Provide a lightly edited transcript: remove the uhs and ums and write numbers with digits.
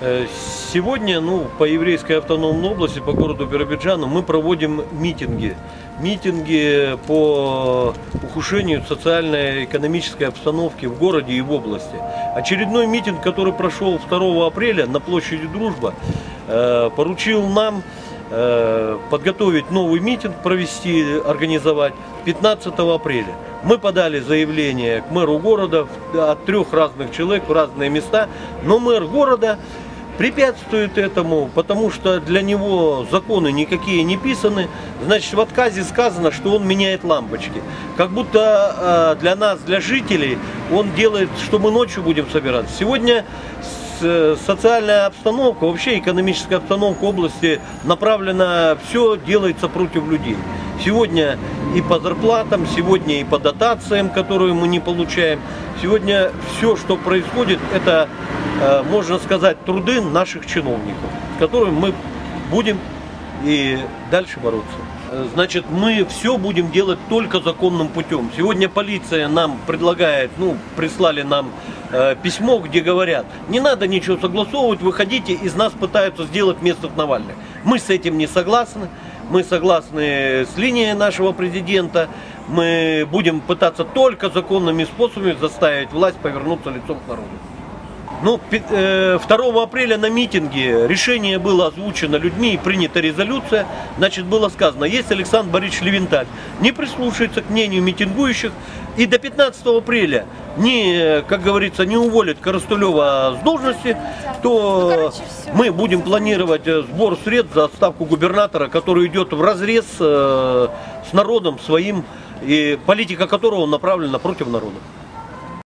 Сегодня, по Еврейской автономной области, по городу Биробиджану, мы проводим митинги. Митинги по ухудшению социально-экономической обстановки в городе и в области. Очередной митинг, который прошел 2 апреля на площади Дружба, поручил нам подготовить новый митинг, провести, организовать 15 апреля. Мы подали заявление к мэру города от 3 разных человек в разные места, но мэр города препятствует этому, потому что для него законы никакие не писаны. Значит, в отказе сказано, что он меняет лампочки. Как будто для нас, для жителей, он делает, что мы ночью будем собираться. Сегодня социальная обстановка, вообще экономическая обстановка области направлена, все делается против людей. Сегодня и по зарплатам, сегодня и по дотациям, которые мы не получаем. Сегодня все, что происходит, это, можно сказать, труды наших чиновников, с которыми мы будем и дальше бороться. Значит, мы все будем делать только законным путем. Сегодня полиция нам предлагает, прислали нам письмо, где говорят, не надо ничего согласовывать, выходите, из нас пытаются сделать место Навального. Мы с этим не согласны, мы согласны с линией нашего президента, мы будем пытаться только законными способами заставить власть повернуться лицом к народу. 2 апреля на митинге решение было озвучено людьми и принята резолюция. Значит, было сказано, если Александр Борисович Левенталь не прислушается к мнению митингующих и до 15 апреля как говорится, не уволит Коростылева с должности, то мы будем планировать сбор средств за отставку губернатора, который идет вразрез с народом своим, и политика которого направлена против народа.